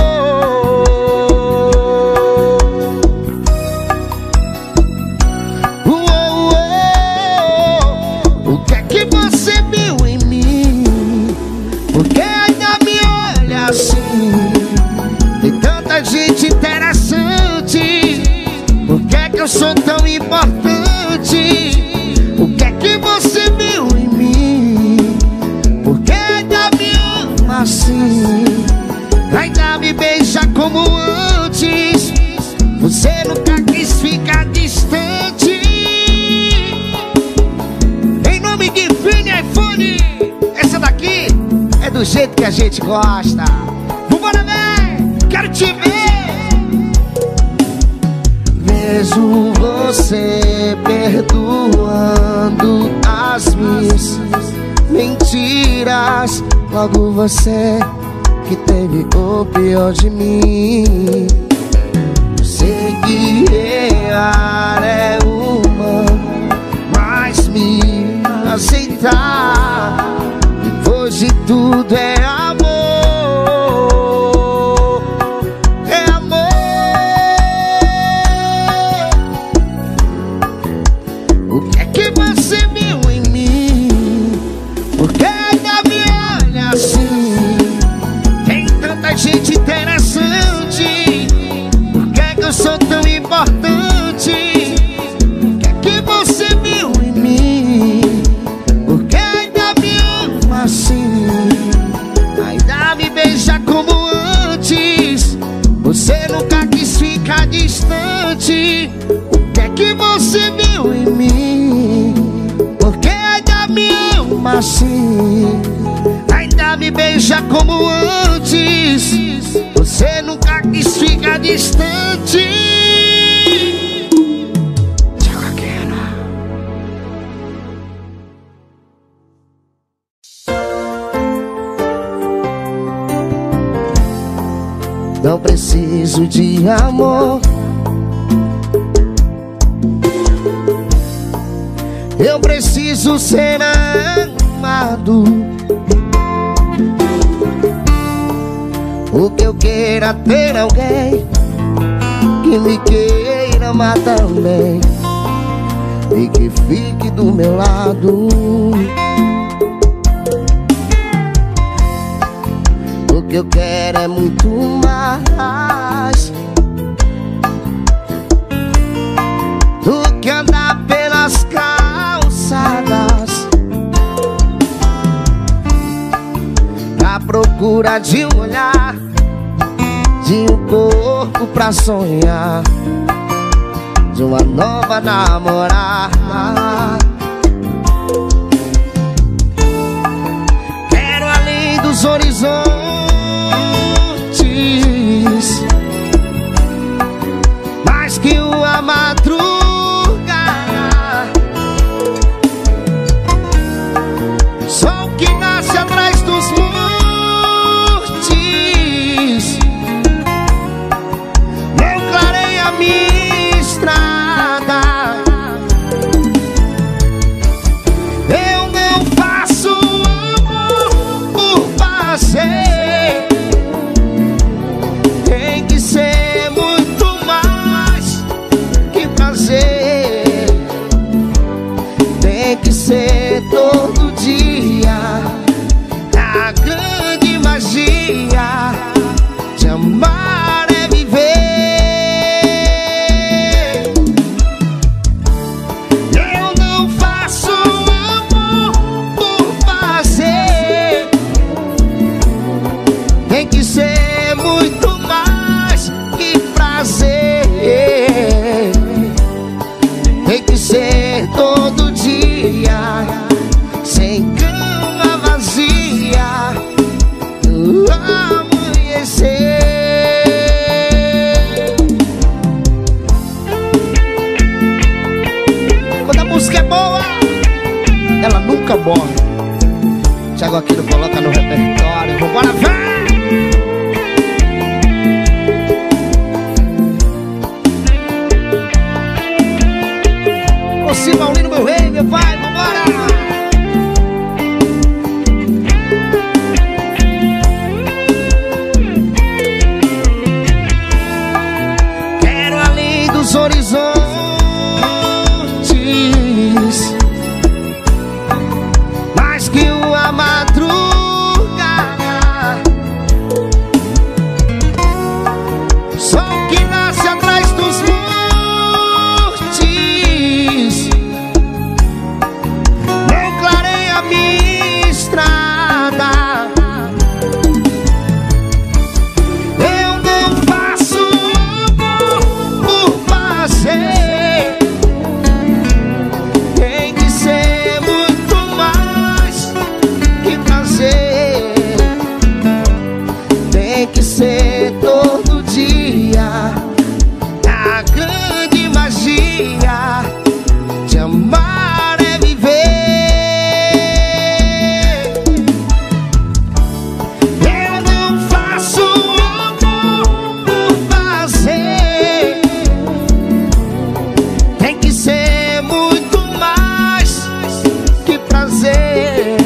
Speaker 3: Uou, uou, o que é que você viu em mim? Por que ainda me olha assim? Tem tanta gente interessante. Por que é que eu sou tão importante? O que é que você viu em mim? Por que ainda me ama assim? Ainda me beija como antes. Você nunca quis ficar distante. Em nome de Fini iPhone, essa daqui é do jeito que a gente gosta. Vambora, vem, quero te ver. Vejo você perdoando as minhas mentiras. Logo você que teve o pior de mim. Eu sei que errar é humano, mas me aceitar depois de tudo é amor. É amor. O que é que você viu em mim? Por que ainda me olha assim? Tem tanta gente interessante. Por que é que eu sou tão importante? O que é que você viu em mim? Por que ainda me ama assim? Ainda me beija como antes. Você nunca quis ficar distante. O que é que você viu em mim? Por que ainda me ama assim? Ainda me beija como antes. Você nunca quis ficar distante. Tchau, Aquena. Não preciso de amor. Eu preciso ser amado. O que eu queira ter alguém que me queira amar também e que fique do meu lado. O que eu quero é muito mais do que andar pelas calçadas à procura de um olhar, de um corpo pra sonhar, de uma nova namorada. Quero além dos horizontes, mais que uma madrugada. Sol que nasce atrás dos montes, não clareia minha estrada. Eu não faço amor por fazer. Tem que ser muito mais que prazer. Tem que ser todo dia. A grande magia de amar é viver. Eu não faço amor por fazer. Tem que ser muito mais que prazer. Tem que ser todo dia, sem cama vazia, no amanhecer. ela nunca morre. Thiago Aquino coloca no repertório. Vambora, vem! Ô Simaulino, meu rei, meu pai, vambora! Quero além dos horizontes, mais que uma madrugada. Sol que nasce atrás dos montes, não clareia minha estrada. Eu não faço por fazer, tem que ser muito mais que prazer. Tem que ser todo dia a grande magia de amar é viver. Eu não faço amor por fazer, tem que ser muito mais que prazer.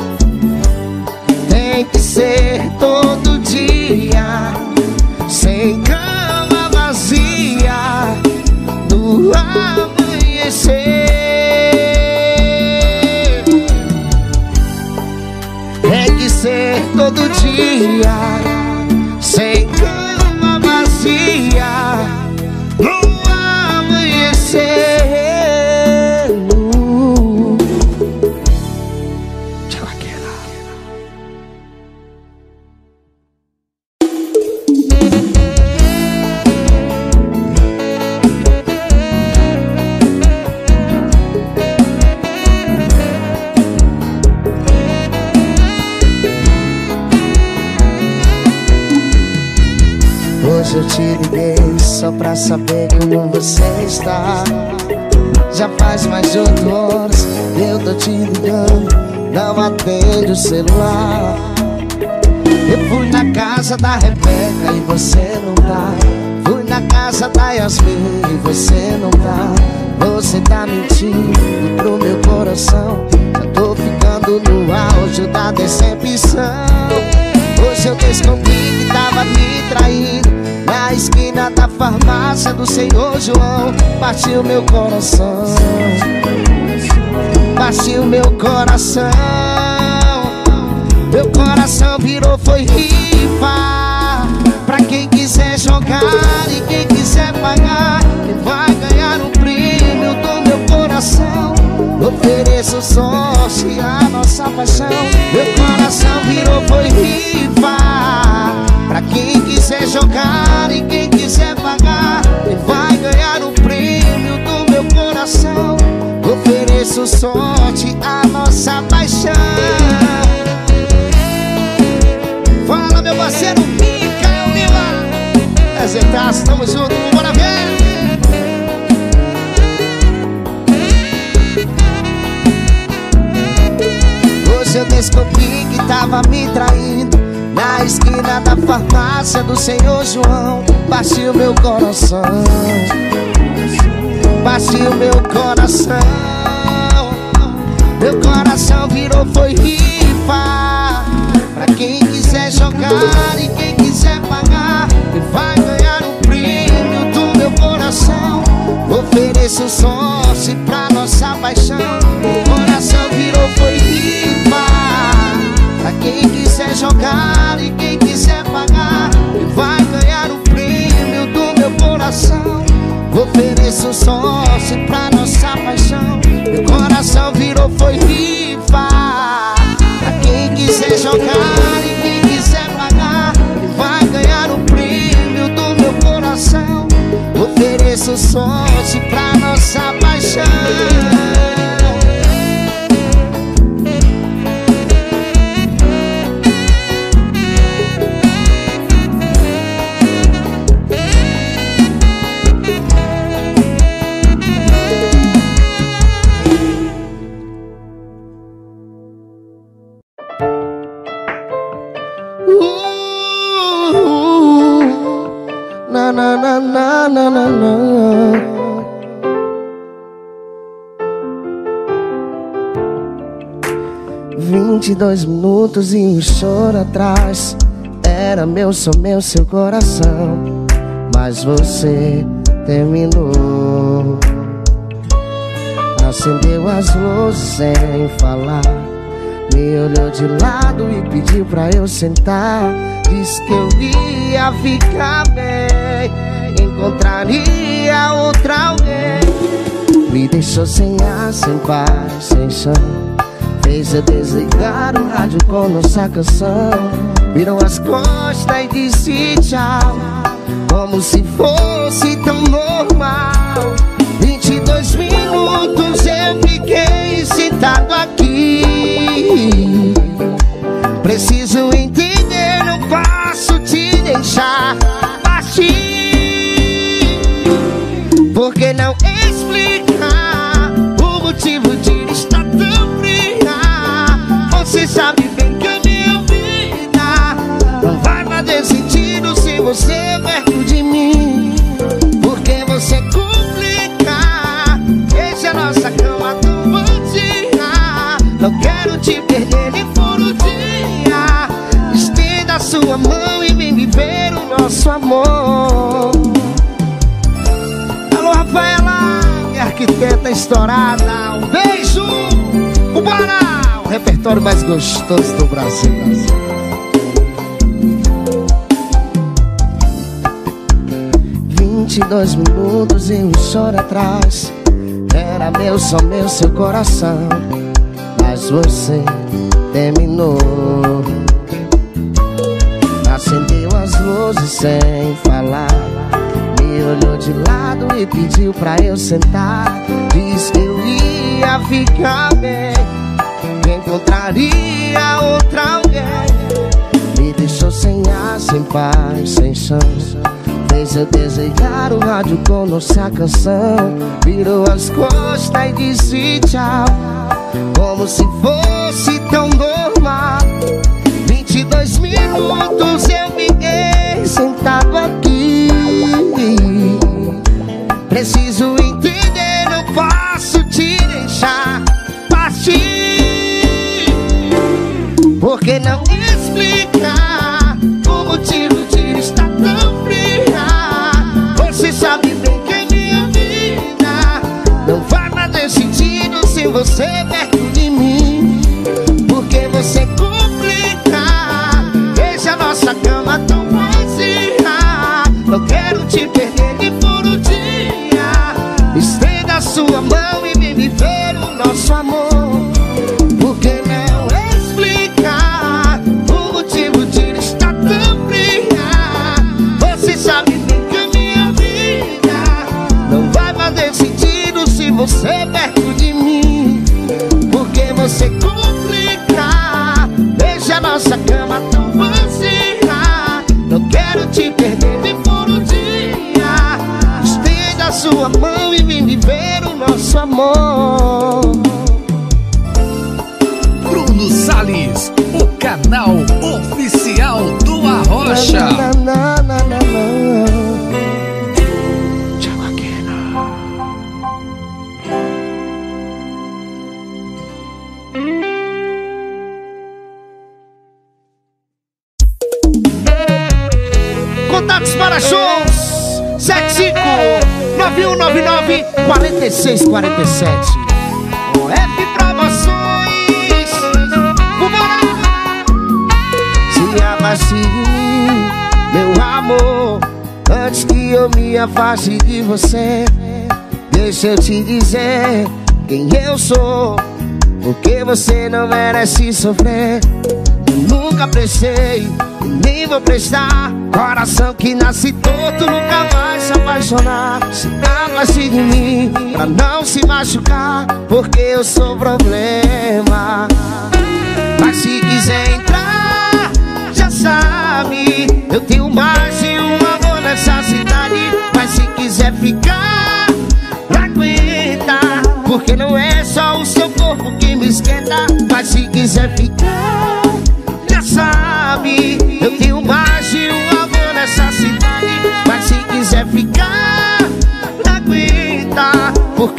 Speaker 3: Tem que ser todo dia, sem cama vazia, no amanhecer. Tem que ser todo dia, sem cama vazia, no amanhecer. Hoje eu te liguei só pra saber como você está. Já faz mais de oito horas eu tô te ligando, não atende o celular. Eu fui na casa da Rebeca e você não tá. Fui na casa da Yasmin e você não tá. Você tá mentindo pro meu coração. Já tô ficando no auge da decepção. Hoje eu descobri que tava me traindo na esquina da farmácia do senhor João. Partiu meu coração, partiu meu coração. Meu coração virou foi rifa, pra quem quiser jogar e quem quiser pagar, quem vai ganhar um prêmio do meu coração. Ofereço sorte a nossa paixão. Meu coração virou foi rifa, pra quem quiser jogar e quem quiser pagar, quem vai ganhar o prêmio do meu coração. Ofereço sorte a nossa paixão. Fala, meu parceiro Micael Lima, Ezetaço, tamo junto, bora ver. Hoje eu descobri que tava me traindo na esquina da farmácia do senhor João. Partiu meu coração, partiu meu coração. Meu coração virou foi rifa, pra quem quiser jogar e quem quiser pagar, quem vai ganhar o prêmio do meu coração. Ofereço sorte pra nossa paixão. Meu coração virou foi rifa, pra quem quiser jogar e quem quiser pagar, quem vai ganhar o prêmio do meu coração. Ofereço sorte pra nossa paixão. Meu coração virou foi rifa, pra quem quiser jogar e quem quiser pagar, quem vai ganhar o prêmio do meu coração. Ofereço sorte pra nossa paixão. na, na, na, na. Vinte e dois minutos e um choro atrás. Era meu, só meu, seu coração. Mas você terminou. Acendeu as luzes sem falar. Me olhou de lado e pediu pra eu sentar. Disse que eu ia ficar bem, encontraria outra alguém. Me deixou sem ar, sem paz, sem chão. Fez eu desligar o rádio com nossa canção. Virou as costas e disse tchau, como se fosse tão normal. Vinte e dois minutos eu fiquei sentado aqui. Preciso entender, não posso te deixar partir. Por que não explicar o motivo de estar tão fria? Você sabe bem que a minha vida não vai fazer sentido se você é perto de mim. Porque você complica, deixa a nossa cama tão vazia. Não quero te perder nem por um dia. Estenda a sua mão e vem viver o nosso amor. Alô, Rafaela, minha arquiteta estourada. Um beijo, bora! O repertório mais gostoso do Brasil. Vinte e dois minutos e um choro atrás. Era meu, só meu, seu coração. Mas você terminou. Acendeu as luzes sem falar. Me olhou de lado e pediu pra eu sentar. Disse que eu ia ficar bem, que encontraria outra alguém. Me deixou sem ar, sem paz, sem chão. Fez eu desligar o rádio com nossa canção. Virou as costas e disse tchau, como se fosse tão normal. Vinte e dois minutos eu fiquei sentado aqui. Preciso entender, não posso te deixar partir. Por que não explicar o motivo de estar tão fria? Você sabe bem que a minha vida não vai fazer sentido se você é perto de mim. Porque você complica, deixa a nossa cama tão vazia. Não quero te perder nem por um dia. Estenda a sua mão e vem viver o nosso amor. Por que não explicar o motivo de estar tão fria? Você sabe bem que a minha vida não vai fazer sentido se você é perto de mim. Porque você complica, deixa a nossa cama tão vazia. Não quero te perder nem por um dia. Estenda a sua mão e vem viver o nosso amor.
Speaker 1: Bruno Salles, o canal oficial do Arrocha.
Speaker 3: Na, na, na, na, na.
Speaker 4: Contatos para shows sete cinco nove um nove nove quatro seis quatro sete. O F Promoções. Vambora!
Speaker 3: Se afaste de mim, meu amor, antes que eu me afaste de você. Deixa eu te dizer quem eu sou, porque você não merece sofrer. Eu nunca prestei e nem vou prestar. Coração que nasce torto nunca vai se apaixonar. Se afaste de mim pra não se machucar, porque eu sou problema. Mas se quiser entrar, já sabe, eu tenho mais de um amor nessa cidade. Mas se quiser ficar, aguenta, porque não é só o seu corpo que me esquenta. Mas se quiser ficar, já sabe, eu tenho mais de um amor nessa cidade. Mas se quiser ficar,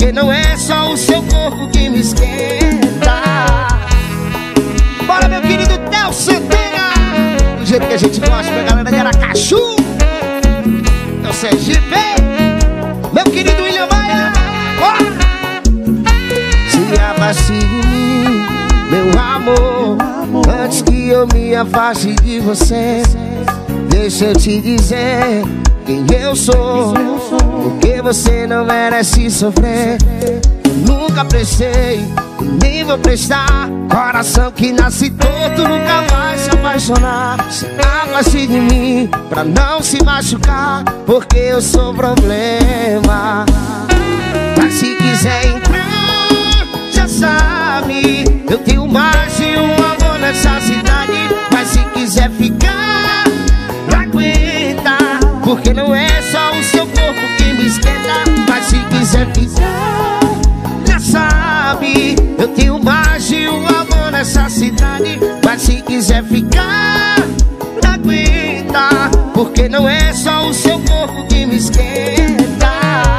Speaker 3: porque não é só o seu corpo que me esquenta.
Speaker 4: Bora, meu querido Theo Santana, do jeito que a gente gosta, pra galera de Aracaju, meu Sergipe, meu querido William Maia. Bora!
Speaker 3: Se afaste de mim, meu amor, antes que eu me afaste de você. Deixa eu te dizer quem eu sou, porque você não merece sofrer. Eu nunca prestei, nem vou prestar. Coração que nasce torto nunca vai se apaixonar. Se afaste de mim pra não se machucar, porque eu sou problema. Mas se quiser entrar, já sabe, eu tenho mais de um amor nessa cidade. Mas se quiser ficar, aguenta, porque não é só o seu corpo que me esquenta. Mas se quiser ficar, já sabe, eu tenho mais de um amor nessa cidade. Mas se quiser ficar, aguenta, porque não é só o seu corpo que me esquenta.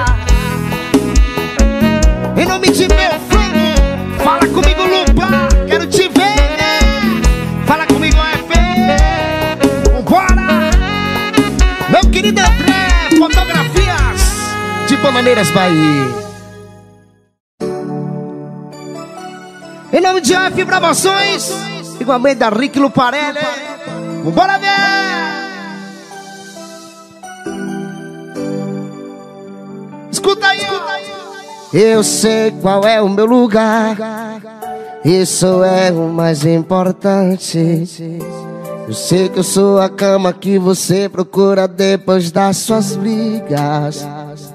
Speaker 4: Em nome de meu filho, fala comigo, Lupa, quero te ver. Fala comigo, F. Vambora! Meu querido André, fotografias de Bananeiras, Bahia. Em nome de F Promoções, igualmente da Rick Luparelli. Vambora ver! Escuta aí, escuta aí.
Speaker 3: Eu sei qual é o meu lugar, isso é o mais importante. Eu sei que eu sou a cama que você procura depois das suas brigas.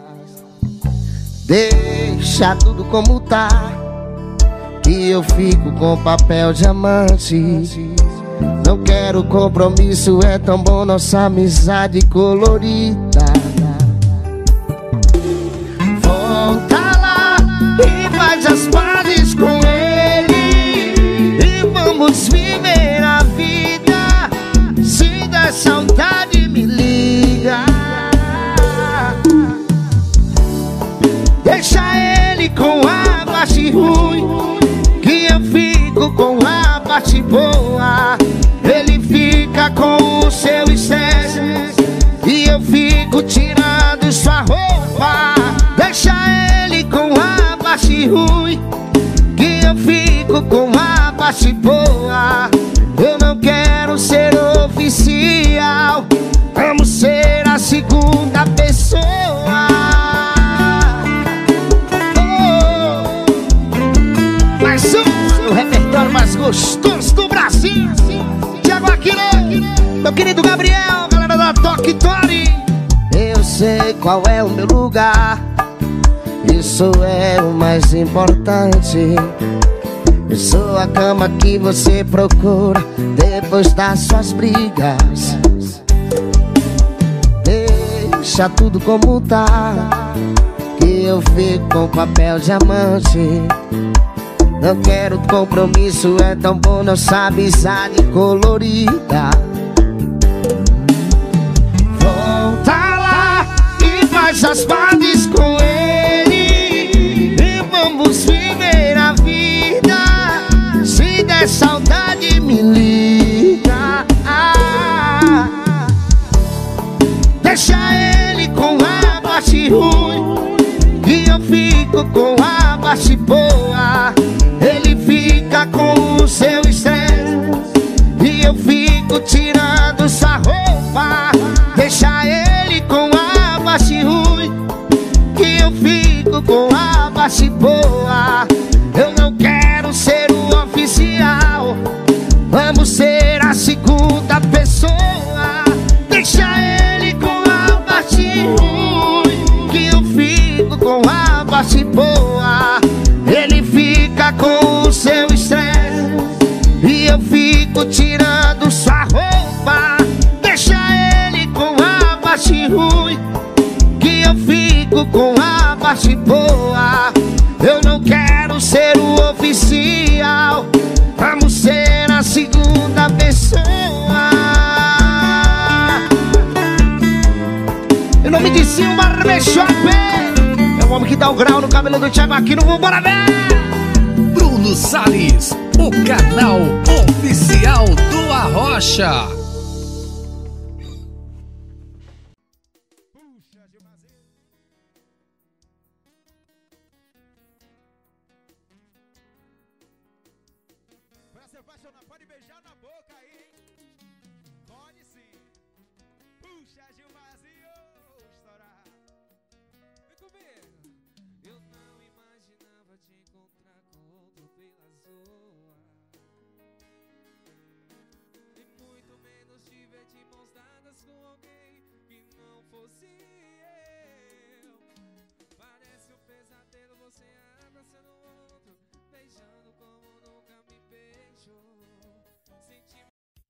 Speaker 3: Deixa tudo como tá, que eu fico com papel de amante. Não quero compromisso, é tão bom nossa amizade colorida.
Speaker 4: E faz as pazes com ele, e vamos viver a vida. Se der saudade, me liga. Deixa ele com a parte ruim, que eu fico com a parte boa. Ele fica com o seu estresse, e eu fico tirando sua roupa. Deixa ele com a parte ruim, que eu fico com a parte boa. Eu não quero ser oficial, vamos ser a segunda pessoa. Oh. Mais um, o repertório mais gostoso do Brasil. Thiago Aquino, meu querido Gabriel, galera da Toque Tori.
Speaker 3: Eu sei qual é o meu lugar, isso é o mais importante. Eu sou a cama que você procura depois das suas brigas. Deixa tudo como tá, que eu fico com papel de amante. Não quero compromisso, é tão bom nossa amizade colorida.
Speaker 4: Volta lá e faz as pazes com ele, e vamos viver a vida. Se der saudade, me liga. Deixa ele com a parte ruim, que eu fico com a parte boa. Ele fica com o seu estresse, e eu fico tirando sua roupa. Deixa ele com a parte ruim, que eu fico com a parte boa. Eu não quero ser o oficial, vamos ser a segunda pessoa. Deixa ele com a parte ruim, que eu fico com a parte boa. Ele fica com o seu estresse, e eu fico tirando sua roupa. Deixa ele com a parte ruim, que eu fico com a parte boa. Eu não quero ser o oficial, vamos ser a segunda pessoa. Em nome de Silmar Bechop, o homem que dá o grau no cabelo do Thiago aqui no Vambora ver.
Speaker 1: Bruno Salles, o canal oficial do Arrocha.
Speaker 5: Pra se apaixonar, pode beijar na boca aí. Pode sim. Puxa, Gilmazinho, estourar. Vem comigo. Eu não imaginava te encontrar com outro pela zoa. E muito menos te ver de mãos dadas com alguém que não fosse eu. Parece um pesadelo você abraçando outro, beijando como nunca me beijou. Senti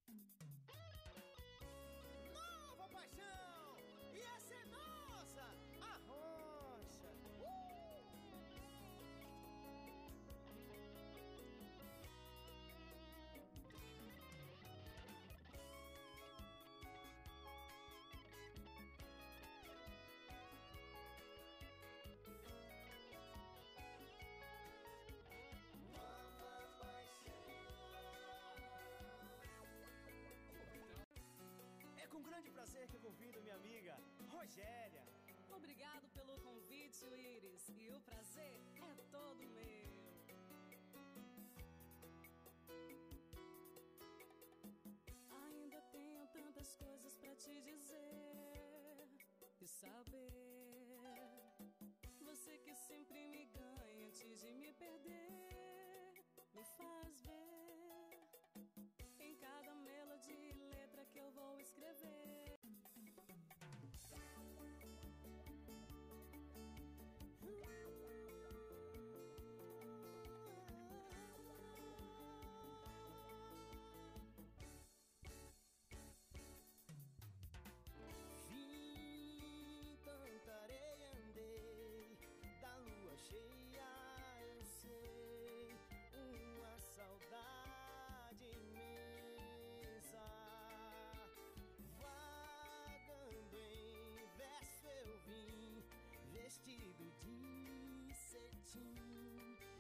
Speaker 6: Nova paixão! E essa é nossa! A Rocha! É com grande prazer que eu convido minha amiga Rogéria.
Speaker 7: Obrigado pelo convite, Iris, e o prazer é todo meu. Ainda tenho tantas coisas pra te dizer e saber. Você que sempre me ganha antes de me perder, me faz ver em cada melodia e letra que eu vou escrever.
Speaker 6: Vim, tanta areia andei, da lua cheia eu sei, uma saudade imensa. Vagando em verso eu vim, vestido de cetim.